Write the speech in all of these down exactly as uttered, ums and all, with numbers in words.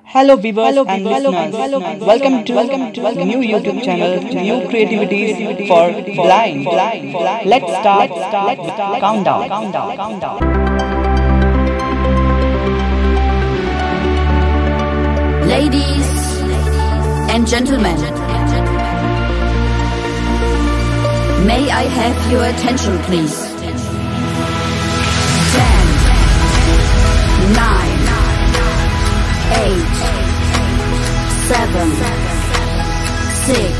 Hello viewers Hello, and Hello, listeners. Hello, welcome to welcome to welcome new YouTube channel, New Creativities for Blind. Blind. Let's start. Let's start with countdown. Countdown. Countdown. Ladies and gentlemen, may I have your attention, please? Ten, nine, eight, seven, six,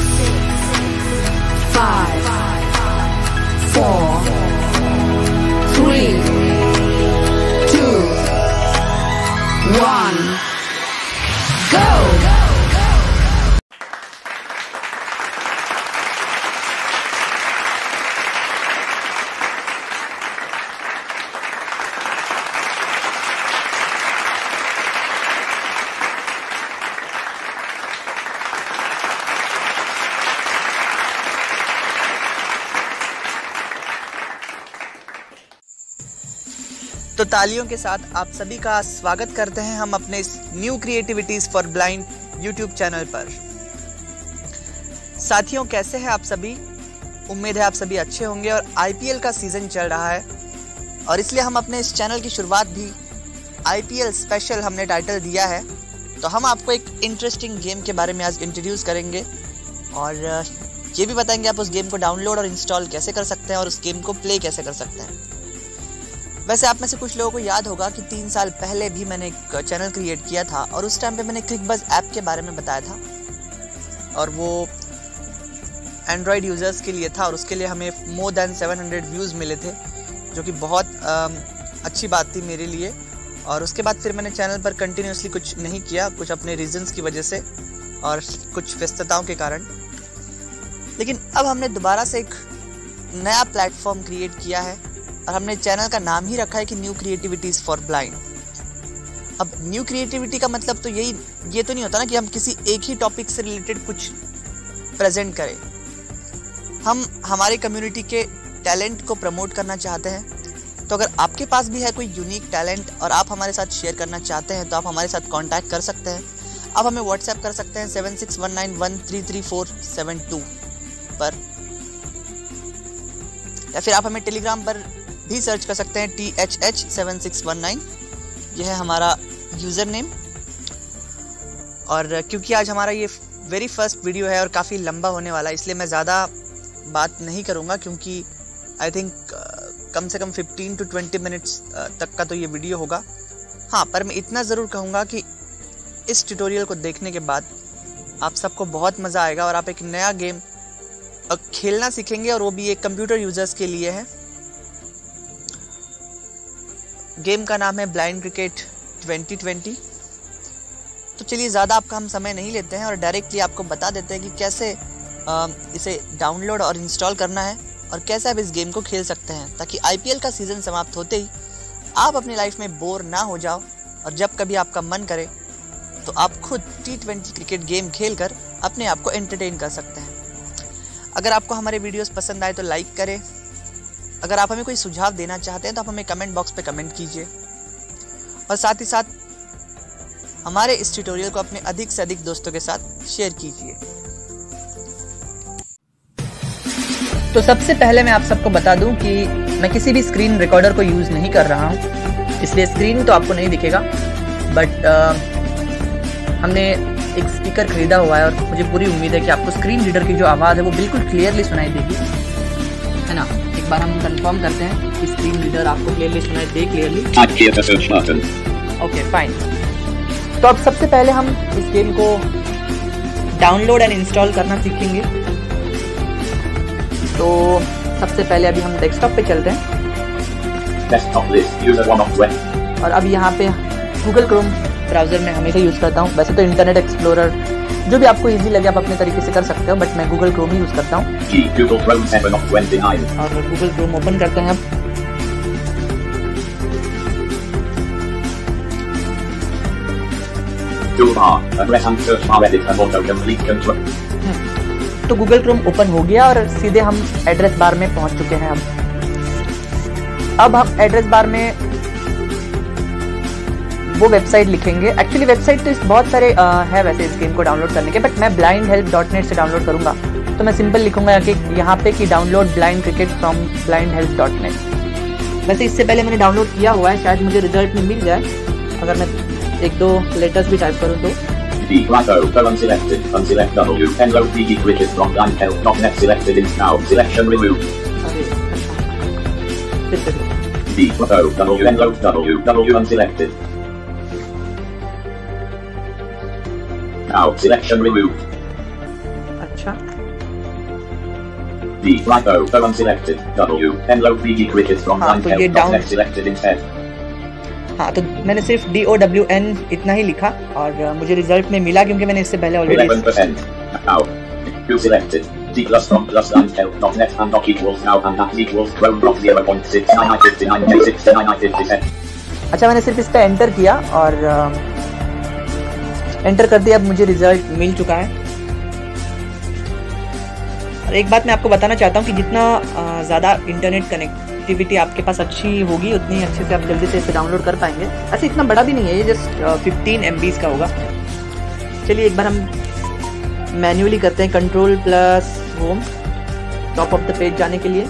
five, four, three, two, one, go! तो तालियों के साथ आप सभी का स्वागत करते हैं हम अपने इस new creativities for blind YouTube channel पर। साथियों, कैसे हैं आप सभी? उम्मीद है आप सभी अच्छे होंगे। और आईपीएल का सीज़न चल रहा है और इसलिए हम अपने इस चैनल की शुरुआत भी आईपीएल स्पेशल हमने टाइटल दिया है। तो हम आपको एक इंटरेस्टिंग गेम के बारे में आज इंट्रोड्यूस करेंगे और ये भी बताएंगे आप उस गेम को डाउनलोड और इंस्टॉल कैसे कर सकते हैं और उस गेम को प्ले कैसे कर सकते हैं। वैसे आप में से कुछ लोगों को याद होगा कि तीन साल पहले भी मैंने एक चैनल क्रिएट किया था और उस टाइम पे मैंने क्लिकबज़ ऐप के बारे में बताया था और वो एंड्रॉयड यूज़र्स के लिए था और उसके लिए हमें more than seven hundred views मिले थे, जो कि बहुत आ, अच्छी बात थी मेरे लिए। और उसके बाद फिर मैंने चैनल पर कंटिन्यूसली कुछ नहीं किया, कुछ अपने रीजंस की वजह से और कुछ व्यस्तताओं के कारण। लेकिन अब हमने दोबारा से एक नया प्लेटफॉर्म क्रिएट किया है और हमने चैनल का नाम ही रखा है कि न्यू क्रिएटिविटीज़ फॉर ब्लाइंड। अब न्यू क्रिएटिविटी का मतलब तो यही ये तो नहीं होता ना कि हम किसी एक ही टॉपिक से रिलेटेड कुछ प्रेजेंट करें। हम हमारे कम्युनिटी के टैलेंट को प्रमोट करना चाहते हैं। तो अगर आपके पास भी है कोई यूनिक टैलेंट और आप हमारे साथ शेयर करना चाहते हैं तो आप हमारे साथ कॉन्टैक्ट कर सकते हैं। आप हमें व्हाट्सएप कर सकते हैं seven six one nine one three three four seven two पर, या फिर आप हमें टेलीग्राम पर भी सर्च कर सकते हैं T H H seven six one nine. यह है हमारा यूज़र नेम। और क्योंकि आज हमारा ये वेरी फर्स्ट वीडियो है और काफ़ी लंबा होने वाला है, इसलिए मैं ज़्यादा बात नहीं करूँगा, क्योंकि आई थिंक कम से कम फिफ्टीन टू ट्वेंटी मिनट्स तक का तो ये वीडियो होगा। हाँ, पर मैं इतना ज़रूर कहूँगा कि इस ट्यूटोरियल को देखने के बाद आप सबको बहुत मज़ा आएगा और आप एक नया गेम खेलना सीखेंगे, और वो भी एक कंप्यूटर यूज़र्स के लिए है। गेम का नाम है ब्लाइंड क्रिकेट ट्वेंटी ट्वेंटी। तो चलिए ज़्यादा आपका हम समय नहीं लेते हैं और डायरेक्टली आपको बता देते हैं कि कैसे आ, इसे डाउनलोड और इंस्टॉल करना है और कैसे आप इस गेम को खेल सकते हैं, ताकि आईपीएल का सीज़न समाप्त होते ही आप अपनी लाइफ में बोर ना हो जाओ और जब कभी आपका मन करे तो आप खुद टी ट्वेंटी क्रिकेट गेम खेल कर अपने आप को एंटरटेन कर सकते हैं। अगर आपको हमारे वीडियोस पसंद आए तो लाइक करें। अगर आप हमें कोई सुझाव देना चाहते हैं तो आप हमें कमेंट बॉक्स पे कमेंट कीजिए और साथ ही साथ हमारे इस ट्यूटोरियल को अपने अधिक से अधिक दोस्तों के साथ शेयर कीजिए। तो सबसे पहले मैं आप सबको बता दूं कि मैं किसी भी स्क्रीन रिकॉर्डर को यूज़ नहीं कर रहा हूं, इसलिए स्क्रीन तो आपको नहीं दिखेगा, बट आ, हमने एक स्पीकर खरीदा हुआ है और मुझे पूरी उम्मीद है कि आपको स्क्रीन रीडर की जो आवाज़ है वो बिल्कुल क्लियरली सुनाई देगी, है ना। एक बार हम कंफर्म करते हैं कि स्क्रीन रीडर आपको क्लियरली सुनाई दे क्लियरली। Okay, fine. तो अब सबसे पहले हम इस गेम को डाउनलोड एंड इंस्टॉल करना सीखेंगे। तो सबसे पहले अभी हम डेस्कटॉप पे चलते हैं। Desktop list user one of web. और अब यहाँ पे गूगल क्रोम ब्राउज़र में हमेशा यूज़ करता हूँ। वैसे तो इंटरनेट एक्सप्लोरर जो भी आपको इजी लगे आप अपने तरीके से कर सकते हो, बट मैं गूगल क्रोम ही यूज़ करता हूँ। Google Chrome seven of twenty nine. और गूगल क्रोम ओपन करते हैं अब। तो गूगल क्रोम ओपन हो गया और सीधे हम एड्रेस बार में पहुंच चुके हैं। अब अब हम एड्रेस बार में वो वेबसाइट लिखेंगे। एक्चुअली वेबसाइट तो इस बहुत सारे आ, है वैसे इस गेम को डाउनलोड करने के, बट मैं ब्लाइंड हेल्प डॉट नेट से डाउनलोड करूँगा। तो मैं सिंपल लिखूँगा कि यहाँ पे कि download blind cricket from blind help dot net. वैसे इससे पहले मैंने डाउनलोड किया हुआ है, शायद मुझे रिजल्ट में मिल जाए अगर मैं एक दो लेटर्स भी टाइप करूँ तो। D right O, unselected, unselect W, N O P G cricket from blind help dot net selected in now, selection removed. अरे फिर से D O, W, N O W, W unselected. Now, selection removed. अच्छा D right O, unselected, W, N O P G cricket from हाँ, blind तो ये help dot down- net selected instead. हाँ, तो मैंने सिर्फ डी ओ डब्ल्यू एन इतना ही लिखा और uh, मुझे रिजल्ट में मिला क्योंकि मैंने इससे पहले eleven already percent. Now, you selected. D plus from plus blind help dot net and doc equals now and that equals chrome block zero point six nine nine five nine J six nine nine five seven. अच्छा मैंने सिर्फ इस पे enter किया और enter कर दिया। अब मुझे रिजल्ट मिल चुका है। और एक बात मैं आपको बताना चाहता हूँ कि जितना अ, ज़्यादा इंटरनेट कनेक्टिविटी आपके पास अच्छी होगी उतनी अच्छे से आप जल्दी से इसे डाउनलोड कर पाएंगे। ऐसे इतना बड़ा भी नहीं है, ये जस्ट फिफ्टीन एम बीज़ का होगा। चलिए एक बार हम मैन्युअली करते हैं, control plus home top of the page जाने के लिए।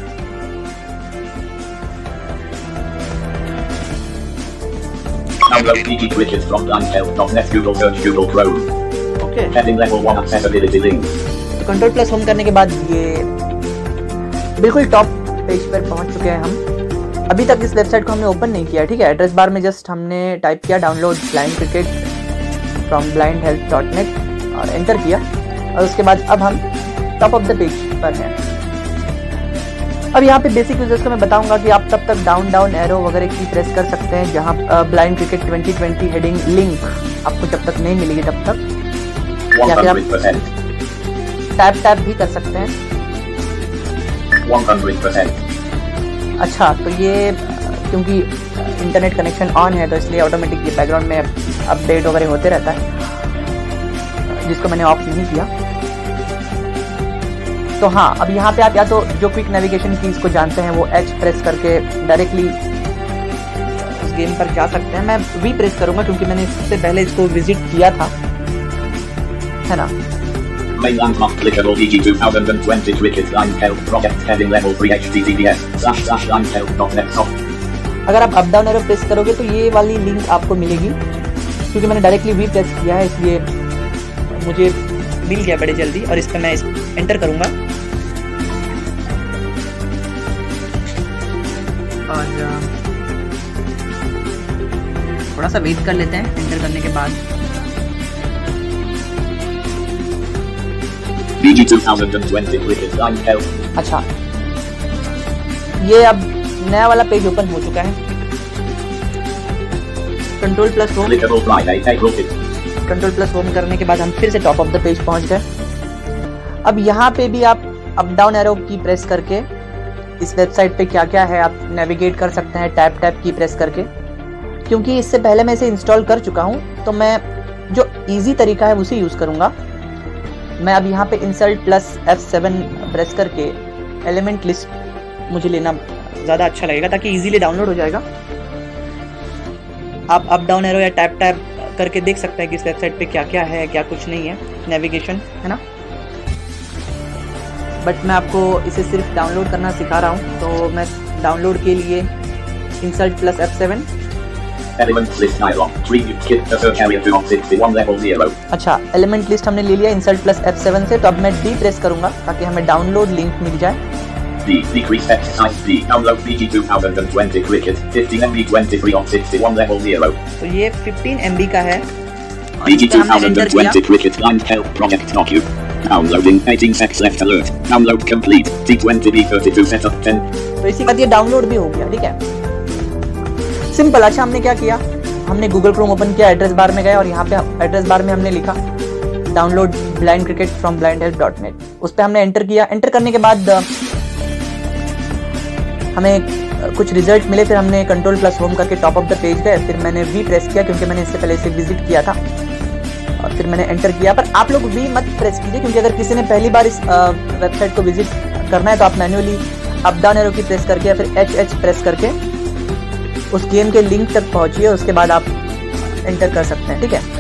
Download P G cricket from blind help dot net Google search Google Chrome. Okay Heading level one accessibility link. Control plus home करने के बाद ये बिल्कुल टॉप पेज पर पहुंच चुके हैं हम। अभी तक इस वेबसाइट को हमने ओपन नहीं किया, ठीक है। एड्रेस बार में जस्ट हमने टाइप किया download blind cricket from blind help dot net और एंटर किया और उसके बाद अब हम टॉप ऑफ द पेज पर हैं। अब यहाँ पे बेसिक यूजर्स को मैं बताऊंगा कि आप तब तक डाउन डाउन एरो वगैरह की प्रेस कर सकते हैं जहाँ blind cricket twenty twenty heading link आपको जब तक नहीं मिलेगी तब तक, या फिर आप one hundred percent. Tap tap भी कर सकते हैं। one hundred percent. अच्छा तो ये क्योंकि इंटरनेट कनेक्शन ऑन है तो इसलिए ऑटोमेटिक ये बैकग्राउंड में अपडेट वगैरह होते रहता है, जिसको मैंने ऑफ नहीं किया। तो हाँ, अब यहाँ पे आप या तो जो क्विक नेविगेशन कीज को जानते हैं वो एच प्रेस करके डायरेक्टली उस गेम पर जा सकते हैं। मैं वी प्रेस करूँगा क्योंकि मैंने इससे पहले इसको विजिट किया था, है ना। Main landmark clickable D G twenty twenty cricket line help project heading level three H T T P S slash slash line help dot net soft. अगर आप अप डाउन एरो प्रेस करोगे तो ये वाली लिंक आपको मिलेगी। क्योंकि मैंने डायरेक्टली वी प्रेस किया है इसलिए मुझे मिल गया बड़े जल्दी। और इस पर मैं एंटर करूँगा और थोड़ा सा वेट कर लेते हैं एंटर करने के बाद। D G twenty twenty cricket line help. अच्छा, ये अब नया वाला पेज ओपन हो चुका है। Control plus home Clickable Friday April fifth. Control plus home करने के बाद हम फिर से टॉप ऑफ द पेज पहुंच गए। अब यहाँ पे भी आप up down arrow key press करके इस वेबसाइट पे क्या क्या है आप नेविगेट कर सकते हैं, टैप टैप की प्रेस करके। क्योंकि इससे पहले मैं इसे इंस्टॉल कर चुका हूँ तो मैं जो इजी तरीका है उसे यूज़ करूँगा। मैं अब यहाँ पे insert plus F seven press करके एलिमेंट लिस्ट मुझे लेना ज़्यादा अच्छा लगेगा ताकि इजीली डाउनलोड हो जाएगा। आप अप डाउन एरो या टैप टैप करके देख सकते हैं कि इस वेबसाइट पे क्या क्या है क्या कुछ नहीं है, नेविगेशन है ना। बट मैं आपको इसे सिर्फ डाउनलोड करना सिखा रहा हूँ, तो मैं डाउनलोड के लिए insert plus F seven. Elements list dialog. Preview kit the search area to sixty-one level zero. अच्छा, एलिमेंट लिस्ट हमने ले लिया इंसर्ट प्लस एफ सेवन से। तो अब मैं डी प्रेस करूंगा ताकि हमें डाउनलोड लिंक मिल जाए। D decrease text size D download D G twenty twenty cricket fifteen M B twenty-three on sixty-one level zero. तो ये फिफ्टीन एम बी का है और D इस G पे हमने एंटर किया। twenty cricket line help project docu. Downloading eighteen seconds left alert. Download complete. D twenty B thirty-two setup ten. तो इसी के बाद ये डाउनलोड भी हो गया, ठीक है, सिंपल। अच्छा, हमने क्या किया, हमने गूगल क्रोम ओपन किया, एड्रेस बार में गए और यहाँ पे एड्रेस बार में हमने लिखा download blind cricket from blind help dot net. उस पर हमने एंटर किया। एंटर करने के बाद हमें कुछ रिजल्ट मिले। फिर हमने कंट्रोल प्लस होम करके टॉप ऑफ द पेज गए। फिर मैंने वी प्रेस किया क्योंकि मैंने इससे पहले इसे विजिट किया था और फिर मैंने एंटर किया। पर आप लोग वी मत प्रेस कीजिए क्योंकि अगर किसी ने पहली बार इस वेबसाइट को विजिट करना है तो आप manually up down arrow key press करके या फिर एच एच प्रेस करके उस गेम के लिंक तक पहुंचिए। उसके बाद आप एंटर कर सकते हैं, ठीक है।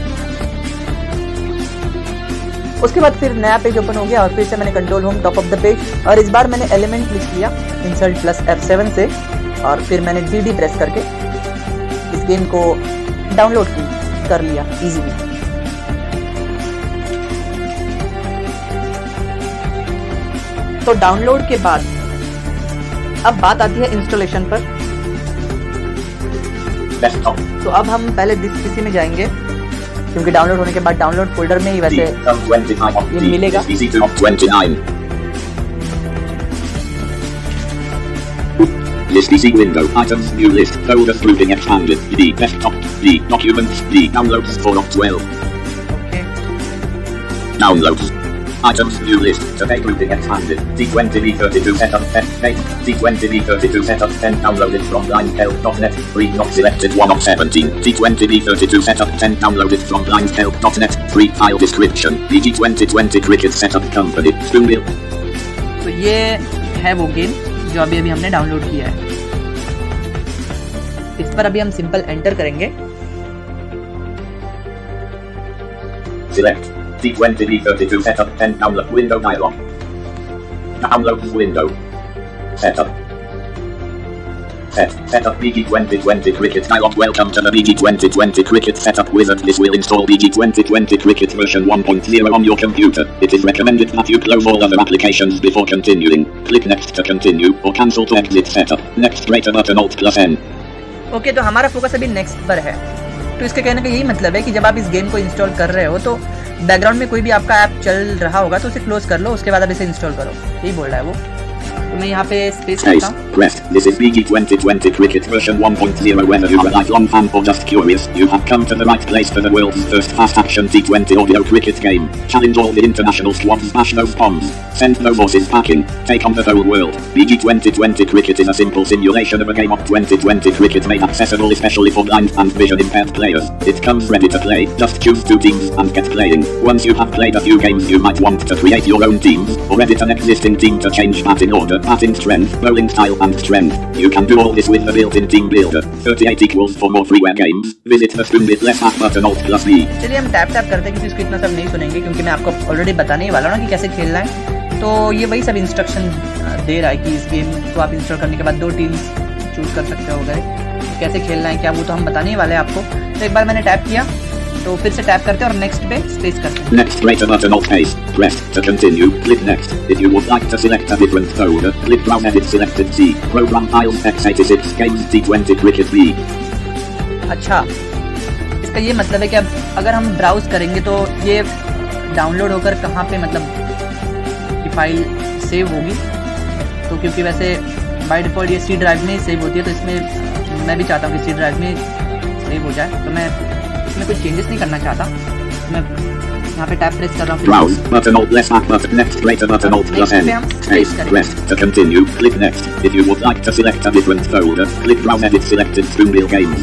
उसके बाद फिर नया पेज ओपन हो गया और फिर से मैंने control home top of the page और इस बार मैंने एलिमेंट लिख लिया इंसर्ट प्लस एफ सेवन से और फिर मैंने डी डी प्रेस करके इस गेम को डाउनलोड कर लिया इजीली। तो डाउनलोड के बाद अब बात आती है इंस्टॉलेशन पर। Desktop. तो अब हम पहले दिस पीसी में जाएंगे क्योंकि डाउनलोड होने के बाद डाउनलोड फोल्डर में ही वैसे ये मिलेगा। List P C window, items, new list, folders grouping expanded, D, desktop, D, documents, D, downloads four of twelve. Okay. Downloads. Items, new list, today grouping expanded, D twenty B thirty-two setup ten, eight, D twenty B thirty-two setup ten downloaded from blindhelp dot net, three not selected one of seventeen, D twenty B thirty-two setup ten downloaded from blindhelp dot net, three file description, B G twenty twenty cricket setup company, Spoonbill. तो ये है वो game जो अभी अभी हमने download किया है। इस पर अभी हम सिंपल एंटर करेंगे। Select D twenty B thirty-two setup ten download window dialog. Downloads window. Setup. Set. Setup B G twenty twenty cricket dialog. Welcome to the B G twenty twenty cricket setup wizard. This will install B G twenty twenty cricket version one point zero on your computer. It is recommended that you close all other applications before continuing. Click next to continue or cancel to exit setup. Next greater button alt plus N. Okay okay, तो हमारा focus अभी next पर है। तो इसके कहने का यही मतलब है कि जब आप इस गेम को इंस्टॉल कर रहे हो तो बैकग्राउंड में कोई भी आपका ऐप चल रहा होगा तो उसे क्लोज कर लो, उसके बाद आप इसे इंस्टॉल करो, यही बोल रहा है वो। तो मैं यहाँ पे स्पेस करता हूँ। This is B G twenty twenty cricket version one point zero. Whether you are a lifelong fan or just curious, you have come to the right place for the world's first fast-action T twenty audio cricket game. Challenge all the international squads, smash those bombs, send no horses packing, take on the whole world. B G twenty twenty cricket is a simple simulation of a game of twenty twenty cricket made accessible especially for blind and vision-impaired players. It comes ready to play. Just choose two teams and get playing. Once you have played a few games, you might want to create your own teams or edit an existing team to change batting order, batting strength, bowling style and strength. You can do all this with the built-in team builder. thirty-eight equals for more freeware games. Visit the Spoonbill less half button alt plus B. चलिए हम tap tap करते हैं क्योंकि इसको इतना सब नहीं सुनेंगे क्योंकि मैं आपको ऑलरेडी बताने ही वाला हूँ ना कि कैसे खेलना है। तो ये वही सब इंस्ट्रक्शन दे रहा है कि इस गेम को आप इंस्टॉल करने के बाद दो टीम्स चूज कर सकते हो गए, कैसे खेलना है क्या वो तो हम बताने ही वाले हैं आपको। तो एक बार मैंने टैप किया तो फिर से टैप करते हैं और नेक्स्ट पे स्पेस करते हैं। Next greater button alt space. Press to continue. Click next. If you would like to select a different folder, click browse edit selected C. Program files x eighty-six games T twenty cricket B. अच्छा, इसका ये मतलब है कि अब अगर हम browse करेंगे तो ये डाउनलोड होकर कहाँ पे मतलब ये फाइल सेव होगी। तो क्योंकि वैसे बाय डिफॉल्ट ये सी ड्राइव में ही सेव होती है तो इसमें मैं भी चाहता हूँ कि सी ड्राइव में सेव हो जाए, तो मैं इसमें कुछ चेंजेस नहीं करना चाहता। मैं यहाँ पे टैप प्रेस कर रहा हूँ। Browse button alt less back button next greater button alt plus N. Space press to continue. Click next. If you would like to select a different folder, click browse edit selected Spoonbill games.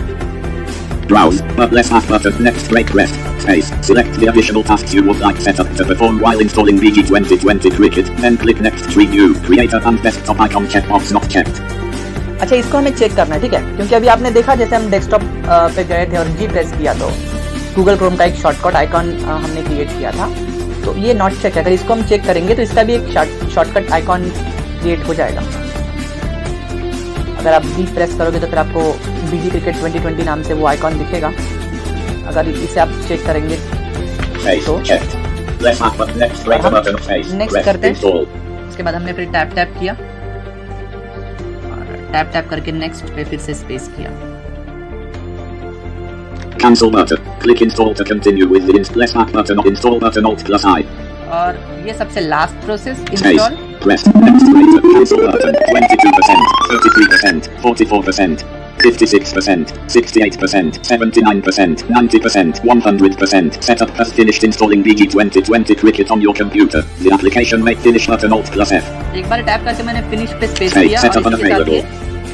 Browse but less half button next break press space. Select the additional tasks you would like set up to perform while installing B G twenty twenty cricket. Then click next preview. Creator and desktop icon checkbox not checked. अच्छा, इसको हमें check करना है, ठीक है, क्योंकि अभी आपने देखा जैसे हम डेस्कटॉप पे गए थे और जी प्रेस किया तो गूगल क्रोम का एक शॉर्टकट आइकॉन हमने क्रिएट किया था, तो ये नॉट चेक है। अगर इसको हम चेक करेंगे तो इसका भी एक शॉर्टकट आइकॉन क्रिएट हो जाएगा। अगर आप जी प्रेस करोगे तो फिर आपको बीजी क्रिकेट ट्वेंटी ट्वेंटी नाम से वो आइकॉन दिखेगा। अगर इसे आप चेक करेंगे तो नेक्स्ट करते हैं। उसके बाद हमने फिर टैप टैप किया, टैप टैप करके नेक्स्ट पे फिर से स्पेस किया। Cancel button. Click install to continue with the install back button or install button alt plus I. और ये सबसे last process install. Press next greater cancel button. twenty-two percent, thirty-three percent, forty-four percent, fifty-six percent, sixty-eight percent, seventy-nine percent, ninety percent, one hundred percent. Setup has finished installing B G twenty twenty cricket on your computer. The application may finish button alt plus F. एक बार tap करके मैंने finish पे space किया और इसके साथ ये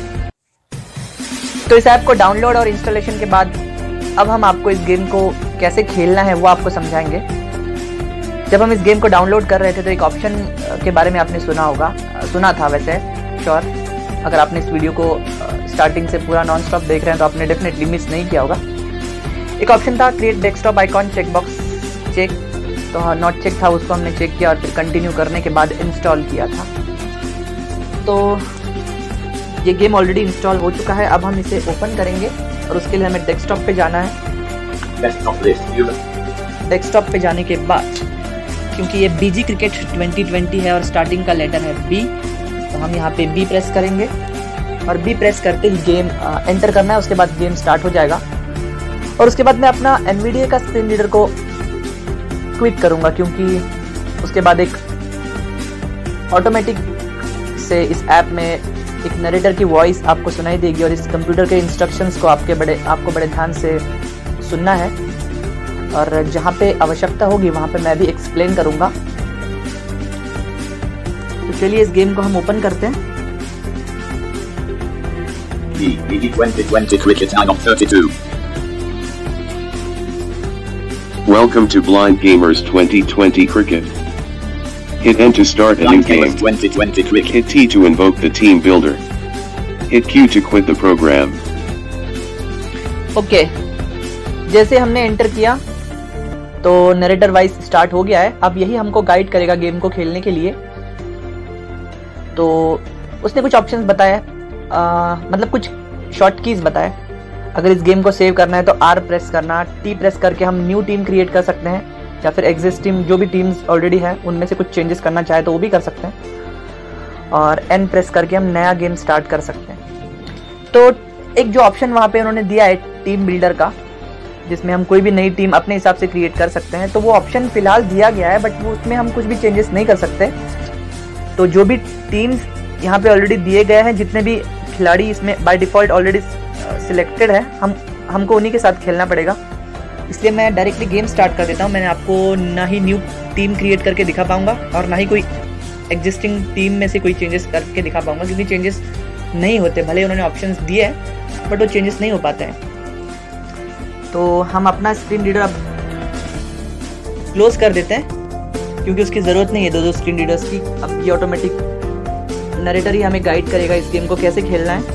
तो इस ऐप को डाउनलोड और इंस्टॉलेशन के बाद अब हम आपको इस गेम को कैसे खेलना है वो आपको समझाएंगे। जब हम इस गेम को डाउनलोड कर रहे थे तो एक ऑप्शन के बारे में आपने सुना होगा, सुना था वैसे श्योर। अगर आपने इस वीडियो को स्टार्टिंग से पूरा नॉन स्टॉप देख रहे हैं तो आपने डेफिनेटली मिस नहीं किया होगा। एक ऑप्शन था create desktop icon checkbox check, तो हाँ नॉट चेक था, उसको हमने चेक किया और फिर कंटिन्यू करने के बाद इंस्टॉल किया था। तो ये गेम ऑलरेडी इंस्टॉल हो चुका है। अब हम इसे ओपन करेंगे और उसके लिए हमें डेस्कटॉप पे जाना है। डेस्कटॉप पे जाने के बाद, क्योंकि ये बीजी क्रिकेट ट्वेंटी ट्वेंटी है और स्टार्टिंग का लेटर है बी, तो हम यहाँ पे बी प्रेस करेंगे और बी प्रेस करते ही गेम एंटर करना है। उसके बाद गेम स्टार्ट हो जाएगा और उसके बाद मैं अपना एनवीडिया का स्क्रीन रीडर को क्विट करूँगा, क्योंकि उसके बाद एक ऑटोमेटिक से इस ऐप में एक नरेटर की वॉइस आपको सुनाई देगी और इस कंप्यूटर के इंस्ट्रक्शंस को आपके बड़े आपको बड़े ध्यान से सुनना है और जहाँ पे आवश्यकता होगी वहाँ पे मैं भी एक्सप्लेन करूँगा। तो चलिए इस गेम को हम ओपन करते हैं। twenty twenty cricket I of thirty-two. Welcome to Blind Gamers twenty twenty Cricket. Hit N to start a new game. twenty twenty cricket. Hit T to invoke the team builder. Hit Q to quit the program. Okay okay. जैसे हमने enter किया तो narrator wise start हो गया है। अब यही हमको गाइड करेगा गेम को खेलने के लिए। तो उसने कुछ ऑप्शंस बताया, आ, मतलब कुछ शॉर्ट कीज बताए। अगर इस गेम को सेव करना है तो आर प्रेस करना, टी प्रेस करके हम न्यू टीम क्रिएट कर सकते हैं, या फिर एग्जिस्टिंग जो भी टीम्स ऑलरेडी है उनमें से कुछ चेंजेस करना चाहे तो वो भी कर सकते हैं, और एन प्रेस करके हम नया गेम स्टार्ट कर सकते हैं। तो एक जो ऑप्शन वहाँ पे उन्होंने दिया है टीम बिल्डर का, जिसमें हम कोई भी नई टीम अपने हिसाब से क्रिएट कर सकते हैं, तो वो ऑप्शन फिलहाल दिया गया है, बट वो उसमें हम कुछ भी चेंजेस नहीं कर सकते। तो जो भी टीम्स यहाँ पे ऑलरेडी दिए गए हैं, जितने भी खिलाड़ी इसमें बाय डिफ़ॉल्ट ऑलरेडी सिलेक्टेड है, हम हमको उन्हीं के साथ खेलना पड़ेगा। इसलिए मैं डायरेक्टली गेम स्टार्ट कर देता हूँ। मैंने आपको ना ही न्यू टीम क्रिएट करके दिखा पाऊँगा और ना ही कोई एग्जिस्टिंग टीम में से कोई चेंजेस करके दिखा पाऊँगा, क्योंकि चेंजेस नहीं होते। भले उन्होंने ऑप्शंस दिए हैं बट वो चेंजेस नहीं हो पाते हैं। तो हम अपना स्क्रीन रीडर अब क्लोज कर देते हैं, क्योंकि उसकी ज़रूरत नहीं है दो दो स्क्रीन रीडर्स की। अब ये ऑटोमेटिक नरेटर ही हमें गाइड करेगा इस गेम को कैसे खेलना है।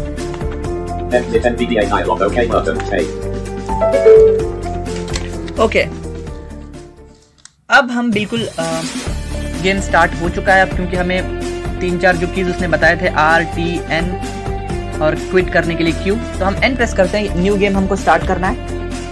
ओके, अब हम बिल्कुल आ, गेम स्टार्ट हो चुका है। अब क्योंकि हमें तीन चार जो कीज उसने बताए थे, आर टी एन और क्विट करने के लिए क्यू, तो हम एन प्रेस करते हैं। न्यू गेम हमको स्टार्ट करना है।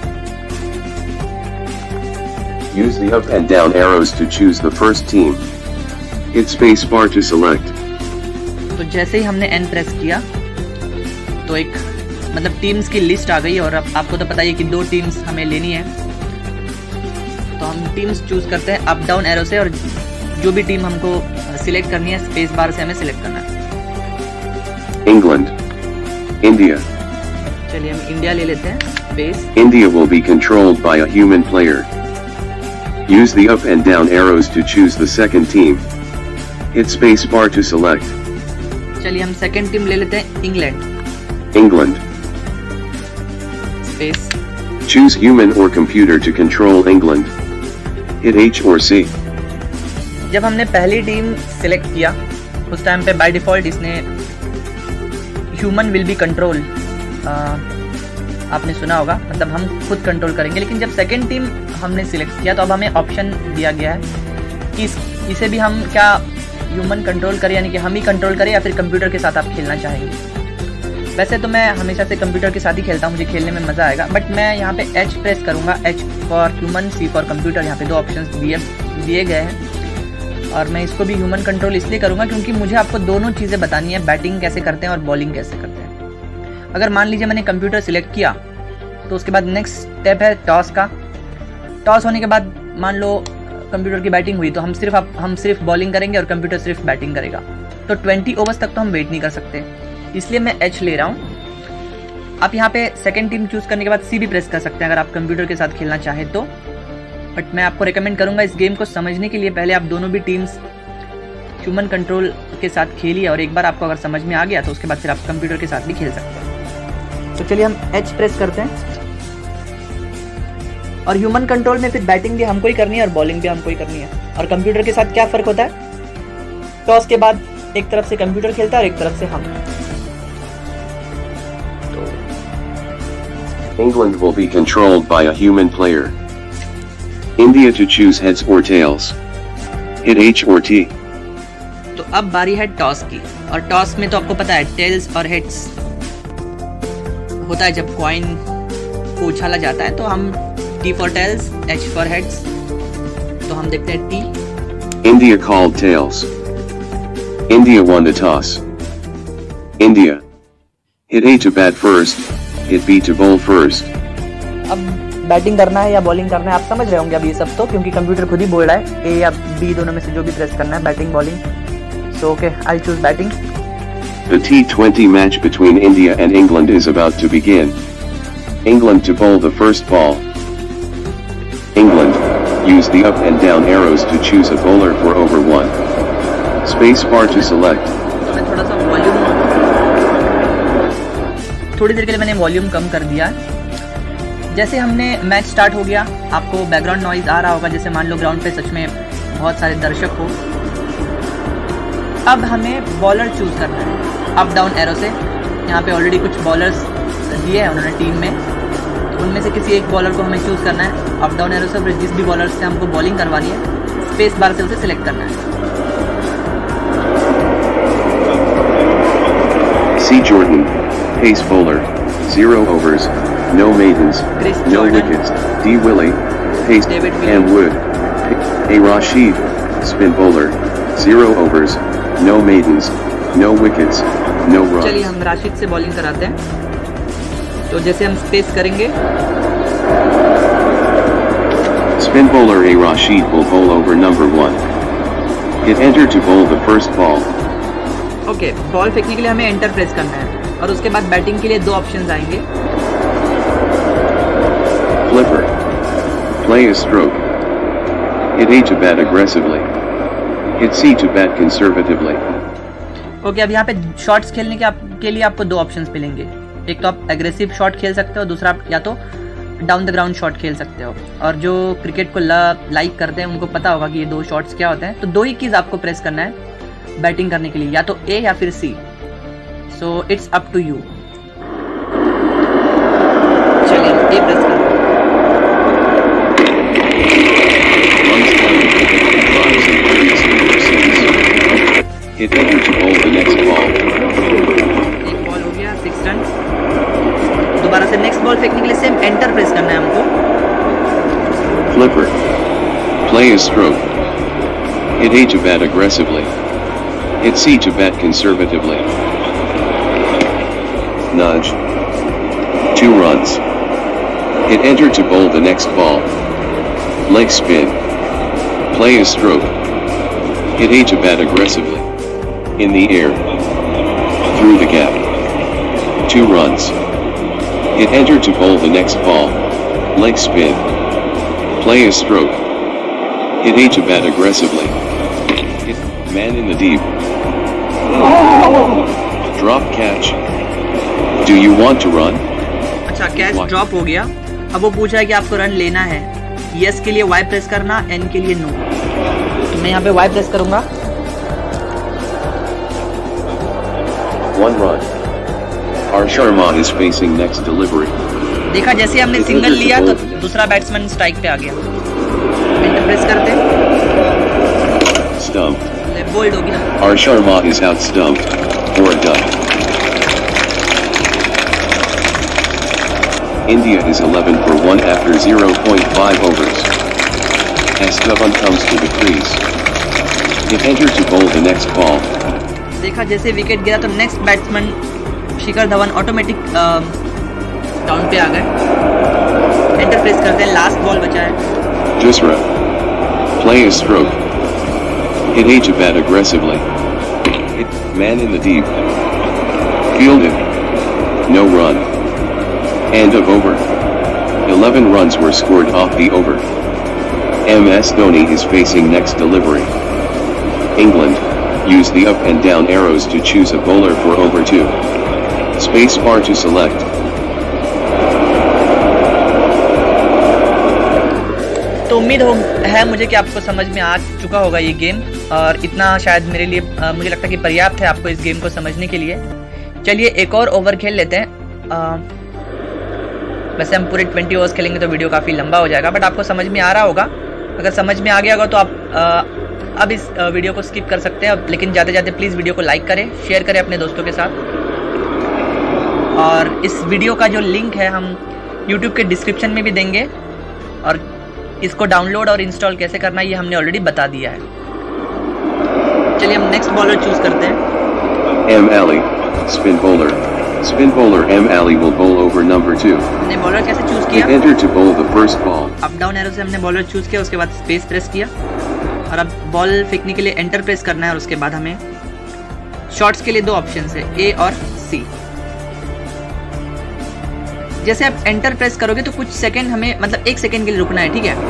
Use the up and down arrows to choose the first team. Hit space bar to select. तो जैसे ही हमने एन प्रेस किया तो एक मतलब टीम्स की लिस्ट आ गई, और अब आपको तो पता ही है कि दो टीम्स हमें लेनी है। तो हम टीम्स चूज करते हैं अप डाउन एरो से, और जो भी टीम हमको सिलेक्ट करनी है स्पेस बार से हमें सिलेक्ट करना है। England, India. चलिए हम इंडिया ले लेते हैं। Space India will be controlled by a human player. Use the up and down arrows to choose the second team. Hit space bar to select. चलिए हम सेकंड टीम ले लेते हैं, England. England. Space Choose human or computer to control England. Hit H or C. जब हमने पहली team select किया उस टाइम पे बाय डिफ़ॉल्ट इसने ह्यूमन विल बी कंट्रोल, आपने सुना होगा, मतलब हम खुद कंट्रोल करेंगे। लेकिन जब सेकंड टीम हमने सिलेक्ट किया तो अब हमें ऑप्शन दिया गया है कि इस, इसे भी हम क्या ह्यूमन कंट्रोल करें, यानी कि हम ही कंट्रोल करें, या फिर कंप्यूटर के साथ आप खेलना चाहेंगे। वैसे तो मैं हमेशा से कंप्यूटर के साथ ही खेलता हूँ, मुझे खेलने में मज़ा आएगा, बट मैं यहाँ पे एच प्रेस करूँगा। H for human, C for computer. यहाँ पे दो ऑप्शंस दिए दिए गए हैं, और मैं इसको भी ह्यूमन कंट्रोल इसलिए करूँगा क्योंकि मुझे आपको दोनों चीज़ें बतानी है, बैटिंग कैसे करते हैं और बॉलिंग कैसे करते हैं। अगर मान लीजिए मैंने कंप्यूटर सिलेक्ट किया तो उसके बाद नेक्स्ट स्टेप है टॉस का। टॉस होने के बाद मान लो कंप्यूटर की बैटिंग हुई तो हम सिर्फ आप हम सिर्फ बॉलिंग करेंगे और कंप्यूटर सिर्फ बैटिंग करेगा। तो बीस ओवर्स तक तो हम वेट नहीं कर सकते, इसलिए मैं एच ले रहा हूँ। आप यहाँ पे सेकंड टीम चूज करने के बाद सी भी प्रेस कर सकते हैं अगर आप कंप्यूटर के साथ खेलना चाहें तो। बट मैं आपको रिकमेंड करूँगा इस गेम को समझने के लिए पहले आप दोनों भी टीम्स ह्यूमन कंट्रोल के साथ खेलिए, और एक बार आपको अगर समझ में आ गया तो उसके बाद फिर आप कंप्यूटर के साथ भी खेल सकते हैं। तो चलिए हम एच प्रेस करते हैं, और ह्यूमन कंट्रोल में फिर बैटिंग भी हमको ही करनी है और बॉलिंग भी हमको ही करनी है। और कंप्यूटर के साथ क्या फ़र्क होता है, टॉस के बाद एक तरफ से कंप्यूटर खेलता है और एक तरफ से हम। तो England will be controlled by a human player. India to choose heads or tails. Hit H or T. तो अब बारी है टॉस की, और टॉस में तो आपको पता है टेल्स और हेड्स होता है जब कॉइन को उछाला जाता है। तो हम T for tails, H for heads, तो हम देखते हैं T। India called tails. India won the toss. India. Hit A to bat first. Hit B to bowl first. अब बैटिंग करना है या बॉलिंग करना है आप समझ रहे होंगे अब ये सब तो, क्योंकि कंप्यूटर खुद ही बोल रहा है ए या बी दोनों में से जो भी प्रेस करना है, batting bowling. So okay, I choose batting. The T twenty match between India and England is about to begin. England to bowl the first ball. England, use the up and down arrows to choose a bowler for over one. Space bar to select. तो मैं थोड़ा सा volume, थोड़ी देर के लिए मैंने volume कम कर दिया। जैसे हमने मैच स्टार्ट हो गया, आपको बैकग्राउंड नॉइज आ रहा होगा, जैसे मान लो ग्राउंड पे सच में बहुत सारे दर्शक हो। अब हमें बॉलर चूज करना है अप डाउन एरो से। यहाँ पे ऑलरेडी कुछ बॉलर्स दिए हैं उन्होंने टीम में, तो उनमें से किसी एक बॉलर को हमें चूज करना है अप डाउन एरो से। फिर जिस भी बॉलर से हमको बॉलिंग करवानी है, स्पेस बार से उसे सिलेक्ट करना है। C Jordan, pace bowler, zero overs, no maidens, Chris no Jordan. wickets. D Willie, pace David and Wood. A Rashid, spin bowler, zero overs, no maidens, no wickets, no runs. चलिए हम राशिद से bowling कराते हैं। तो जैसे हम space करेंगे, Spin bowler A Rashid will bowl over number one. Hit enter to bowl the first ball. Okay okay, ball फेंकने के लिए हमें एंटर प्रेस करना है, और उसके बाद बैटिंग के लिए दो ऑप्शंस आएंगे। Flipper. Play a stroke. Hit A to bat aggressively. Hit C to bat conservatively. Okay okay, अब यहाँ पे शॉट्स खेलने के, आप, के लिए आपको दो ऑप्शंस मिलेंगे। एक तो आप एग्रेसिव शॉट खेल सकते हो, दूसरा आप या तो डाउन द ग्राउंड शॉट खेल सकते हो। और जो क्रिकेट को लाइक करते हैं उनको पता होगा कि ये दो शॉट्स क्या होते हैं। तो दो ही कीज आपको प्रेस करना है बैटिंग करने के लिए, या तो ए या फिर C. So it's up to you. चलिए हम ए प्रेस करें। Hit enter to bowl the next ball. एक बॉल हो गया, सिक्स रन। दोबारा से नेक्स्ट बॉल फेंकने के लिए सेम एंटर प्रेस करना है हमको। Flipper. Play a stroke. Hit A to bat aggressively. Hit C to bat conservatively. Nudge. Two runs. Hit enter to bowl the next ball. Leg spin. Play a stroke. Hit A to bat aggressively. In the air. Through the gap. Two runs. Hit enter to bowl the next ball. Leg spin. Play a stroke. Hit A to bat aggressively. Hit man in the deep. Drop catch. Do you want to run? अच्छा, catch drop हो गया। अब वो पूछ रहा है कि आपको रन लेना है। यस के लिए वाई प्रेस करना, एन के लिए नो। तो मैं यहाँ पे वाई प्रेस करूंगा। One run. Harsh Sharma is facing next delivery. देखा, जैसे हमने सिंगल लिया तो दूसरा बैट्समैन स्ट्राइक पे आ गया। एंटर प्रेस करते हैं। Stumped. बोल्ड हो गया। Harsh Sharma is out stumped. For a duck. India is eleven for one after zero point five overs. S. Dhawan comes to the crease. Hit enter to bowl the next ball. देखा, जैसे wicket गिरा तो next batsman Shikhar Dhawan automatic down पे आ गए। Enter press करते हैं, last ball बचा है। Jusra. Play a stroke. Hit A to bat aggressively. Hit man in the deep. Fielded. No run. End of over. eleven runs were scored off the over. M S Dhoni is facing next delivery. England, use the up and down arrows to choose a bowler for over two. Space bar to select. तो उम्मीद हो है मुझे कि आपको समझ में आ चुका होगा ये गेम, और इतना शायद मेरे लिए आ, मुझे लगता है कि पर्याप्त है आपको इस गेम को समझने के लिए। चलिए एक और ओवर खेल लेते हैं। आ, वैसे हम पूरे ट्वेंटी ओवर्स खेलेंगे तो वीडियो काफ़ी लंबा हो जाएगा, बट आपको समझ में आ रहा होगा। अगर समझ में आ गया होगा तो आप आ, अब इस वीडियो को स्किप कर सकते हैं। अब लेकिन जाते जाते प्लीज़ वीडियो को लाइक करें, शेयर करें अपने दोस्तों के साथ। और इस वीडियो का जो लिंक है हम यूट्यूब के डिस्क्रिप्शन में भी देंगे, और इसको डाउनलोड और इंस्टॉल कैसे करना है ये हमने ऑलरेडी बता दिया है। चलिए हम नेक्स्ट बॉलर चूज करते हैं। M. Ali, spin bowler. Spin bowler M. Ali will bowl over number two. हमने बॉलर कैसे चूज Hit किया? enter to bowl the first ball. Up down arrow से हमने बॉलर चूज किया, उसके बाद स्पेस प्रेस किया, और अब बॉल फेंकने के लिए एंटर प्रेस करना है। और उसके बाद हमें शॉट्स के लिए दो ऑप्शन है, ए और सी। जैसे आप एंटर प्रेस करोगे तो कुछ सेकंड हमें, मतलब एक सेकंड के लिए रुकना है, ठीक है?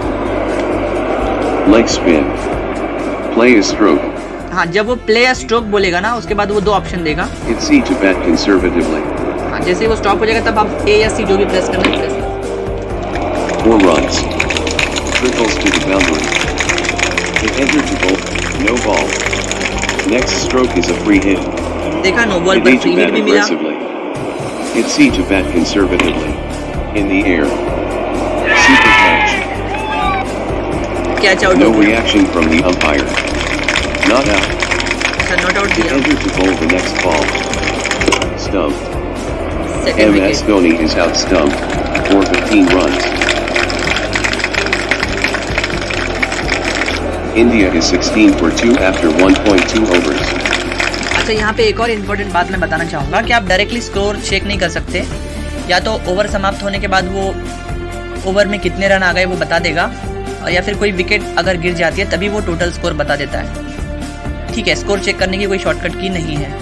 Leg spin. Play a stroke. हाँ, जब वो प्ले या स्ट्रोक बोलेगा ना, उसके बाद वो दो ऑप्शन देगा। Hit C to bat conservatively. हाँ, जैसे वो स्टॉप हो जाएगा तब आप ए या सी जो भी प्रेस करना है प्रेस करो। Four runs. Trickles to the boundary. Hit enter to bowl. No ball. Next stroke is a free hit. देखा, नो बॉल Hit पर A free to hit bat भी मिला। aggressively. Hit C to bat conservatively. In the air. Super catch. Catch out No हो गया। reaction from the umpire. Not out. अच्छा, not out Hit दिया। enter to bowl the next ball. Stump. Second M. S. विकेट। Dhoni is out stumped for fifteen runs. India is sixteen for two after one point two overs. अच्छा, यहाँ पे एक और important बात मैं बताना चाहूँगा कि आप डायरेक्टली स्कोर चेक नहीं कर सकते। या तो ओवर समाप्त होने के बाद वो ओवर में कितने रन आ गए वो बता देगा, और या फिर कोई विकेट अगर गिर जाती है तभी वो टोटल स्कोर बता देता है, ठीक है? स्कोर चेक करने की कोई शॉर्टकट की नहीं है।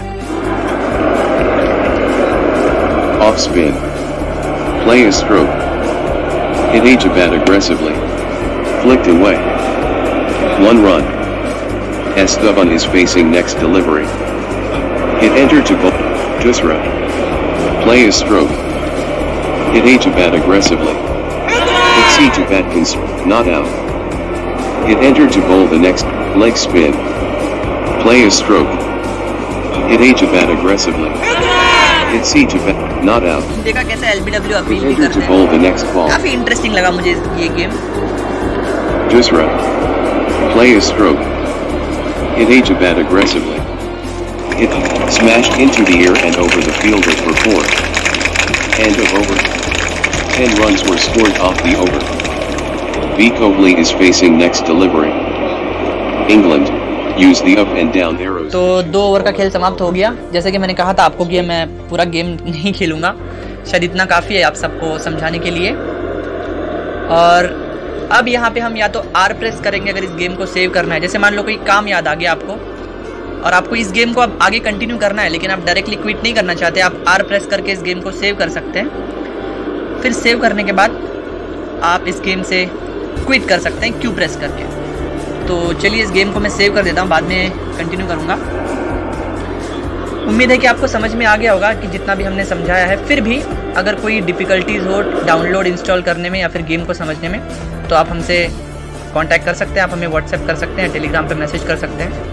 Off spin. Play a stroke. Hit A to bat aggressively. Flicked away. One run. Esteban is facing next delivery. Hit enter to bowl. Jusra. Play a stroke. Hit A to bat aggressively. Hit C to bat cons. Not out. Hit enter to bowl the next. Leg spin. Play a stroke. Hit A to bat aggressively. Hit C to bat. Not out. देखा कैसे LBW Hit appeal भी enter करते to bowl हैं। the next ball. काफी interesting लगा मुझे ये game. Jusra. Play a stroke. Hit A to bat aggressively. Hit smashed into the air and over the fielder for four. End of over. Ten runs were scored off the over. B. Cobley is facing next delivery. England. Use the up and down arrows. तो दो over का खेल समाप्त हो गया। जैसे कि मैंने कहा था आपको कि मैं पूरा गेम नहीं खेलूंगा, शायद इतना काफ़ी है आप सबको समझाने के लिए। और अब यहाँ पे हम या तो आर प्रेस करेंगे अगर इस गेम को सेव करना है। जैसे मान लो कोई काम याद आ गया आपको और आपको इस गेम को अब आगे कंटिन्यू करना है, लेकिन आप डायरेक्टली क्विट नहीं करना चाहते, आप आर प्रेस करके इस गेम को सेव कर सकते हैं। फिर सेव करने के बाद आप इस गेम से क्विट कर सकते हैं क्यू प्रेस करके। तो चलिए इस गेम को मैं सेव कर देता हूँ, बाद में कंटिन्यू करूँगा। उम्मीद है कि आपको समझ में आ गया होगा कि जितना भी हमने समझाया है। फिर भी अगर कोई डिफ़िकल्टीज़ हो डाउनलोड इंस्टॉल करने में या फिर गेम को समझने में, तो आप हमसे कांटेक्ट कर सकते हैं, आप हमें व्हाट्सएप कर सकते हैं, टेलीग्राम पे मैसेज कर सकते हैं।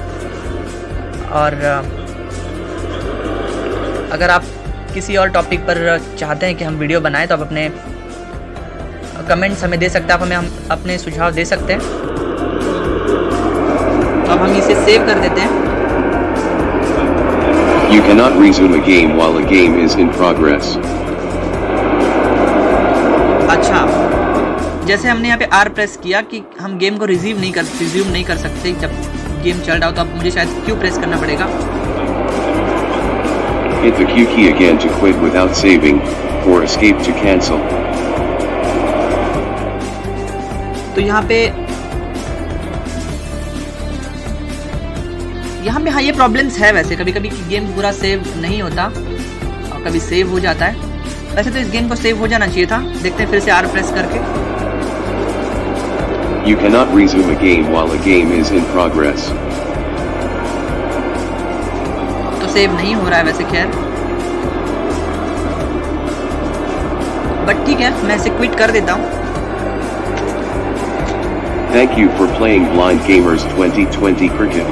और अगर आप किसी और टॉपिक पर चाहते हैं कि हम वीडियो बनाएं तो आप अपने कमेंट्स हमें दे सकते हैं, आप हमें हम अपने सुझाव दे सकते हैं। तो अब हम इसे सेव कर देते हैं। You cannot resume a game while a game is in progress. अच्छा, जैसे हमने यहाँ पे आर प्रेस किया कि हम गेम को रिज्यूम नहीं कर रिज्यूम नहीं कर सकते जब गेम चल रहा हो, तो अब मुझे शायद क्यू प्रेस करना पड़ेगा। Hit the Q key again to quit without saving, or escape to cancel. तो यहाँ पे यहाँ पे हाँ ये प्रॉब्लम्स है वैसे, कभी कभी गेम पूरा सेव नहीं होता और कभी सेव हो जाता है। वैसे तो इस गेम को सेव हो जाना चाहिए था। देखते हैं फिर से आर प्रेस करके। You cannot resume a game while a game is in progress. तो सेव नहीं हो रहा है वैसे, खैर बट ठीक है, मैं इसे क्विट कर देता हूँ। Thank you for playing Blind Gamers twenty twenty Cricket.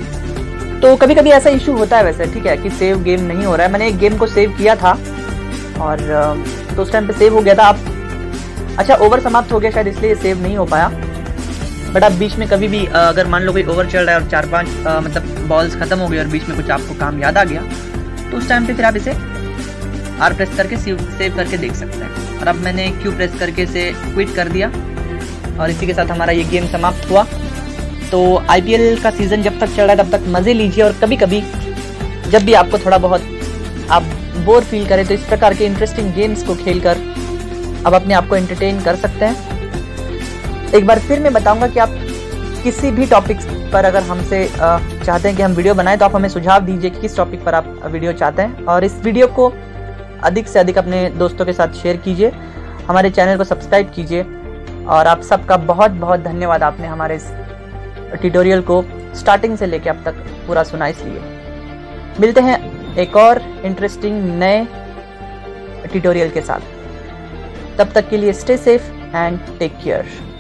तो कभी कभी ऐसा इशू होता है वैसे, ठीक है, कि सेव गेम नहीं हो रहा है। मैंने एक गेम को सेव किया था और तो उस टाइम पे सेव हो गया था। आप अच्छा ओवर समाप्त हो गया शायद इसलिए सेव नहीं हो पाया, बट आप बीच में कभी भी अगर मान लो कोई ओवर चल रहा है और चार पांच मतलब बॉल्स खत्म हो गई और बीच में कुछ आपको काम याद आ गया तो उस टाइम पे फिर आप इसे आर प्रेस करके सेव करके देख सकते हैं। और अब मैंने क्यू प्रेस करके इसे क्विट कर दिया और इसी के साथ हमारा ये गेम समाप्त हुआ। तो आईपीएल का सीज़न जब तक चल रहा है तब तक मज़े लीजिए, और कभी कभी जब भी आपको थोड़ा बहुत आप बोर फील करें तो इस प्रकार के इंटरेस्टिंग गेम्स को खेलकर आप अपने आप को एंटरटेन कर सकते हैं। एक बार फिर मैं बताऊंगा कि आप किसी भी टॉपिक पर अगर हमसे चाहते हैं कि हम वीडियो बनाएं तो आप हमें सुझाव दीजिए कि किस टॉपिक पर आप वीडियो चाहते हैं, और इस वीडियो को अधिक से अधिक अपने दोस्तों के साथ शेयर कीजिए, हमारे चैनल को सब्सक्राइब कीजिए। और आप सबका बहुत बहुत धन्यवाद, आपने हमारे इस ट्यूटोरियल को स्टार्टिंग से लेकर अब तक पूरा सुना। इसलिए मिलते हैं एक और इंटरेस्टिंग नए ट्यूटोरियल के साथ, तब तक के लिए stay safe and take care.